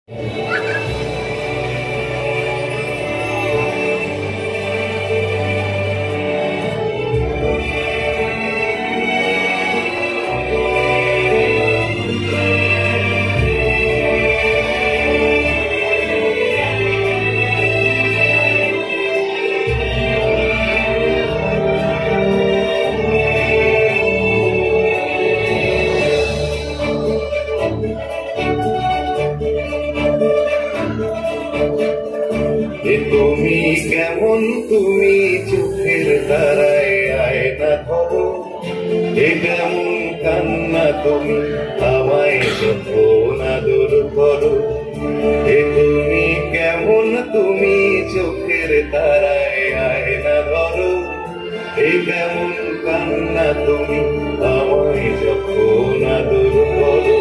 তুমি কেমন তুমি চোখের তারায় আয়না ধরো, এ কেমন কান্না তুমি আমায় যখন আদর করো। এ তুমি কেমন তুমি চোখের তারায় আয়না ধরো, এ কেমন কান্না তুমি আমায় যখন আদর করো।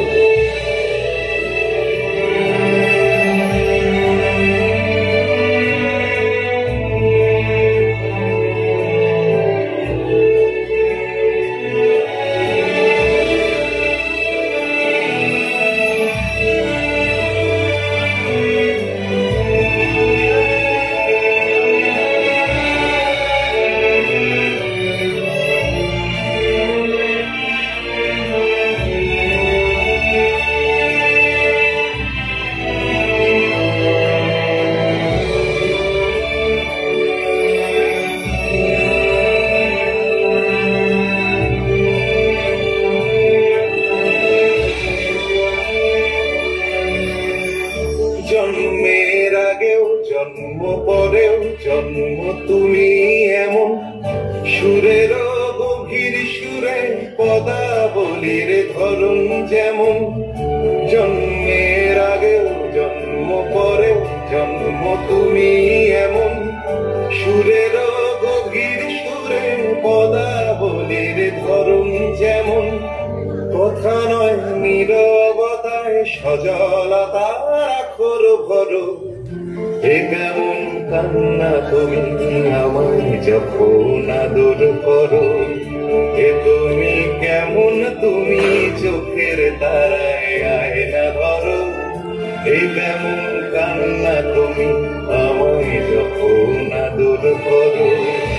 জন্মের আগেও জন্ম পরেও জন্ম তুমি এমন, সুরের গভীর সুরে পদাবলীর ধরন যেমন। জন্মের আগেও জন্ম পরেও জন্ম তুমি এমন, সুরের গভীর সুরে পদাবলীর ধরন যেমন। কথা নয় নীরবতায় সজলতার আখর ভরো, এ কেমন কান্না তুমি আমায় যখন আদর করো। এ তুমি কেমন তুমি চোখের তারায় আয়না ধরো, এ কেমন কান্না তুমি আমায় যখন আদর করো।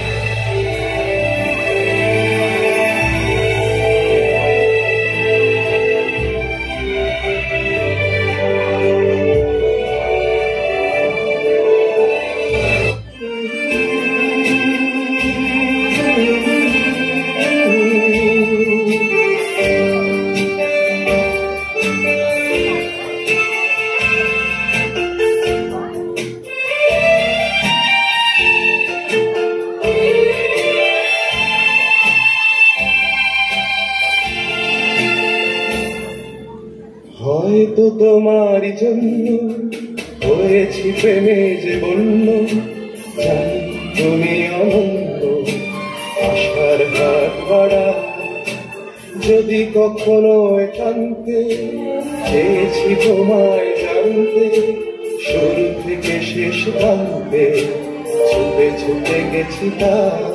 হয়তো তোমার জন্য হয়েছি প্রেমে যে বলল, জানি তুমি অনন্ত আশার হাত বাড়া। যদি কখনো একান্তে চেয়েছি তোমায় জানতে, শুরু থেকে শেষ প্রান্তে ছুটে ছুটে গেছি তা।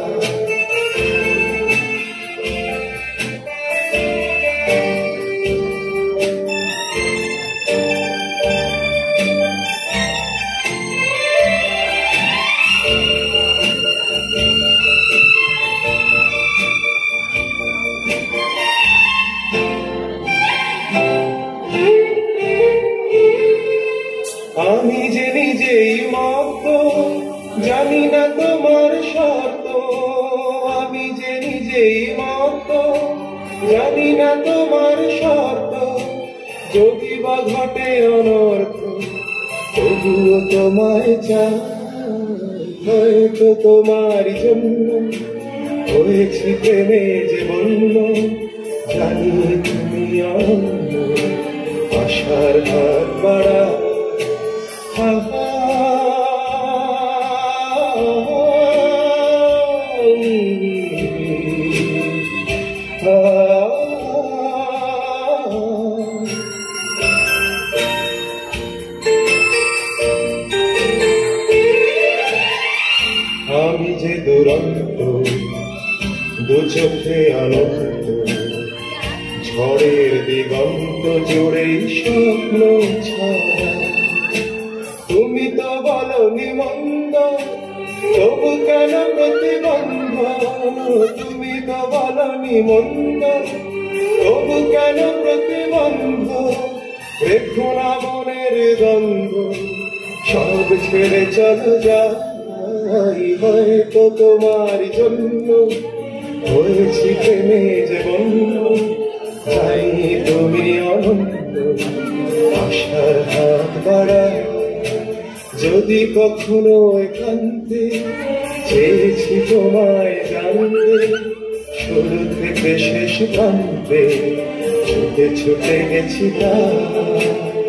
আমি যে নিজেই মত, জানি না তোমার শর্ত। আমি যে নিজেই মত, জানি না তোমার শর্ত। যদি বা ঘটে অনর্থ, তবুও তোমায় চাই। হয়তো তোমার জন্য হয়েছি প্রেমে যে বলল, জানি তুমি অন্য আশার হাত বাড়া। আমি যে দুরন্ত দু চোখে আনন্দ, ঝড়ের দিগন্ত জুড়েই স্বপ্ন ছড়া। কেন প্রতিবন্ধ, তুমি তো বলনি মন্দ, তবু কেন প্রতিবন্ধ, রেখো না মনের দ্বন্দ্ব, সব ছেড়ে চলো যাই, হয়তো তোমার জন্য হয়েছি প্রেমে যে বন্ধ, চাই তুমি অনন্ত, আশার হাত বাড়ায়, যদি কখনো একান্তে চেয়েছি তোমায় জানতে, শুরু থেকে শেষ প্রান্তে ছুটে ছুটে গেছি তাই।